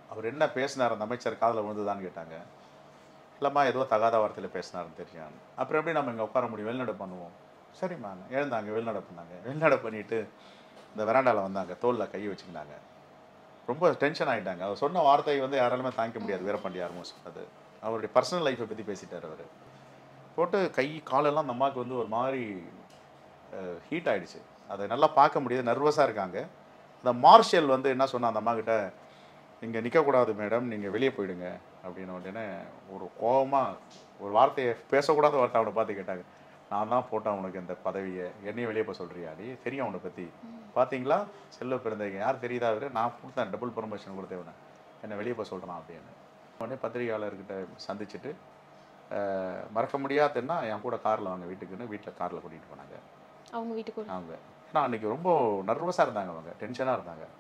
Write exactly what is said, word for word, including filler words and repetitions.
அவர் என்ன பேசினார் அந்த அமைச்சர் காதில் விழுந்துதான்னு கேட்டாங்க. இல்லைம்மா ஏதோ தகாத வார்த்தையில் பேசினாருன்னு தெரியும். அப்புறம் எப்படி நம்ம இங்கே உட்கார முடியும், வெளிநடை பண்ணுவோம். சரிம்மா எழுந்தாங்க, வெளிநடை பண்ணாங்க. வெளிநடை பண்ணிவிட்டு இந்த வெராண்டாவில் வந்தாங்க, தோளில் கை வச்சுக்கினாங்க. ரொம்ப டென்ஷன் ஆகிட்டாங்க. அவர் சொன்ன வார்த்தை வந்து யாராலுமே தாங்கிக்க முடியாது. வீரபாண்டி ஆர்மோஸ் சொன்னது அவருடைய பர்சனல் லைஃப்பை பற்றி பேசிட்டார். அவர் போட்டு கை காலெல்லாம் அந்த அம்மாவுக்கு வந்து ஒரு மாதிரி ஹீட் ஆகிடுச்சு. அதை நல்லா பார்க்க முடியாது, நர்வஸாக இருக்காங்க. அந்த மார்ஷல் வந்து என்ன சொன்னால் அந்த அம்மாக்கிட்ட, இங்கே நிற்கக்கூடாது மேடம், நீங்கள் வெளியே போயிடுங்க அப்படின்னு. உடனே ஒரு கோபமாக ஒரு வார்த்தையை பேசக்கூடாத வார்த்தை அவனை பார்த்து கேட்டாங்க. நான் தான் போட்டேன் உனக்கு இந்த பதவியை, என்னையும் வெளியே போக சொல்கிறியா? நீ தெரியும் அவனை பற்றி பார்த்தீங்களா? செல்வ பிறந்தவங்க யார் தெரியுதா? அவர் நான் கொடுத்தேன், டபுள் ப்ரொமோஷன் கொடுத்தேன், என்னை வெளியே போக சொல்கிறான் அப்படின்னு. உடனே பத்திரிகையாளர்கிட்ட சந்திச்சுட்டு, மறக்க முடியாதுன்னா என் கூட காரில் வாங்க வீட்டுக்குன்னு வீட்டில் காரில் கூட்டிகிட்டு போனாங்க. அவங்க வீட்டுக்கு அவங்க ஏன்னா அன்றைக்கி ரொம்ப நர்வஸாக இருந்தாங்க, அவங்க டென்ஷனாக இருந்தாங்க.